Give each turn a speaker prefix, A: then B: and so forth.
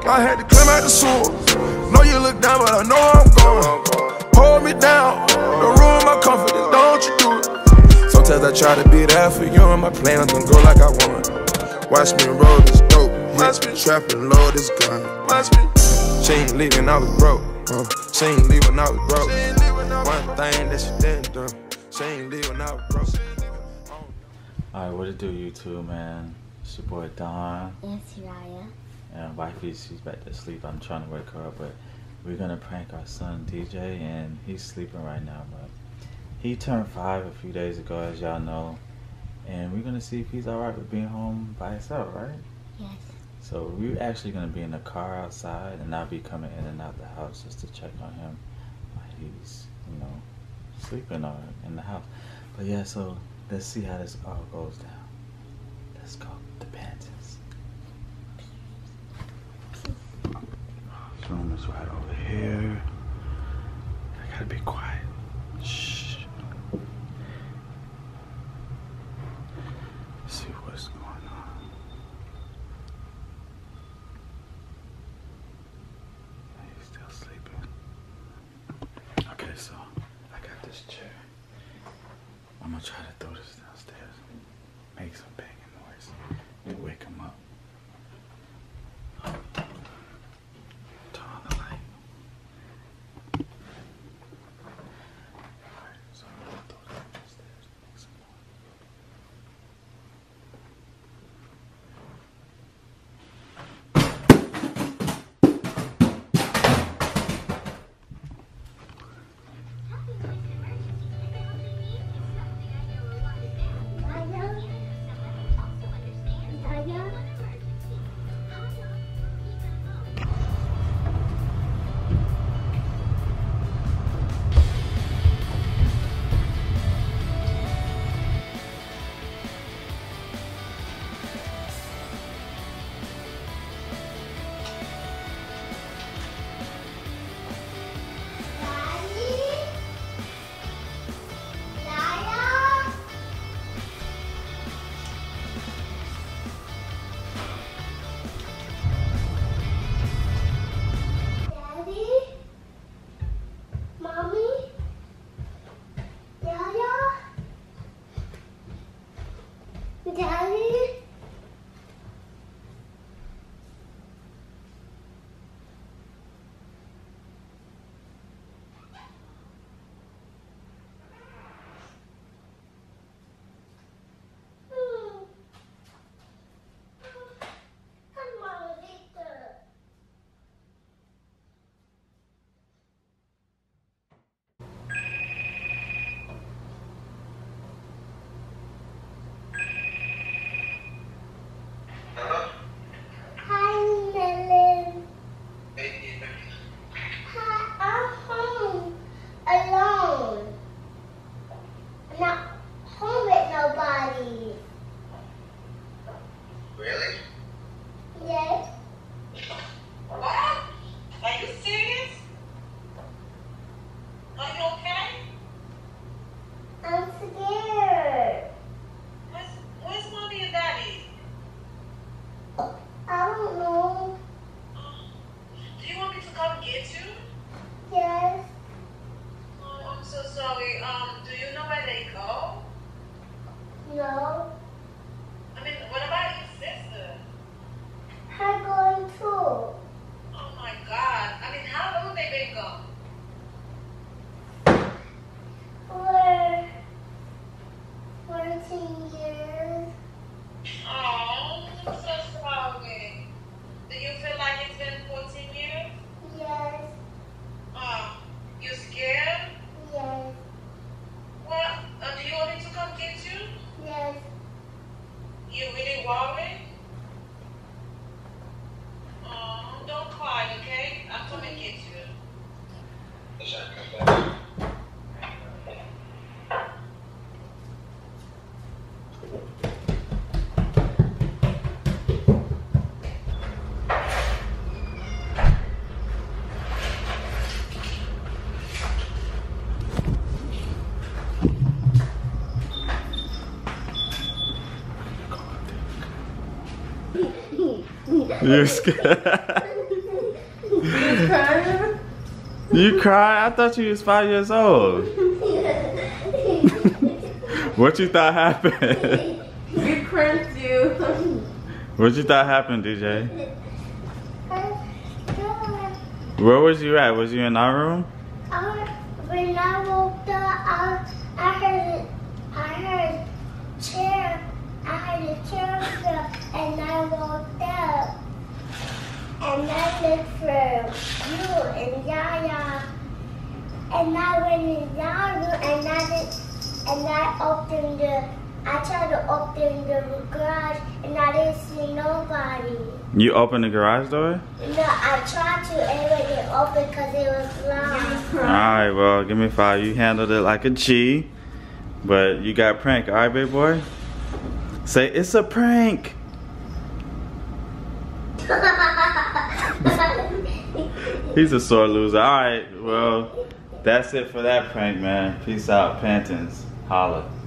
A: I had to climb out the sewer. Know you look down, but I know where I'm going. Hold me down, don't ruin my confidence, don't you do it. Sometimes I try to be there for you, and my plans don't go like I want. Watch me roll this dope, hit trapping, load this gun. She ain't leaving, I was broke. She ain't leaving, I was broke. One thing that she didn't do, she ain't leaving, I was broke.
B: Alright, what it do, YouTube, man? It's your boy Don.
C: And Soraya.
B: And wifey, she's back to sleep. I'm trying to wake her up, but we're gonna prank our son DJ, and he's sleeping right now. But he turned 5 a few days ago, as y'all know, and we're gonna see if he's alright with being home by himself, right?
C: Yes.
B: So we're actually gonna be in the car outside, and I'll be coming in and out the house just to check on him while he's, you know, sleeping or in the house. But yeah, so let's see how this all goes down. Let's go to Pantons. This room is right over here. I gotta be quiet. Shh. Let's see what's going on. He's still sleeping. Okay, so I got this chair. I'm gonna try to throw this downstairs. Make some banging noise and wake him up. Turn on the light. Alright, so I'm gonna throw that downstairs and make some noise.
C: Daddy? No.
D: I mean, what about your sister?
C: Her going too.
D: Oh my God. I mean, how long they been gone?
C: For 14 years.
D: Oh, I'm so sorry. Do you feel like it's been 14 years?
C: Yes.
D: Oh, you scared?
C: Yes.
D: Well, do you want me to come get you?
C: Yes.
D: You really worried? Oh, don't cry, okay? I'm coming to get you.
B: You're scared.
E: You crying?
B: You cry? I thought you was 5 years old. What you thought happened?
E: We cranked you.
B: What you thought happened, DJ? Where was you at? Was you in our room?
C: When I woke up, I heard chair. I heard a chair and I woke up. And I looked for you and Yaya. And I went in your room and I tried to open the garage and I didn't see nobody.
B: You opened the garage door?
C: No, I tried to and it didn't open because it was locked.
B: Alright, well, give me 5. You handled it like a G. But you got pranked, alright, baby boy? Say, it's a prank. He's a sore loser. Alright, well, that's it for that prank, man. Peace out, Pantons. Holla.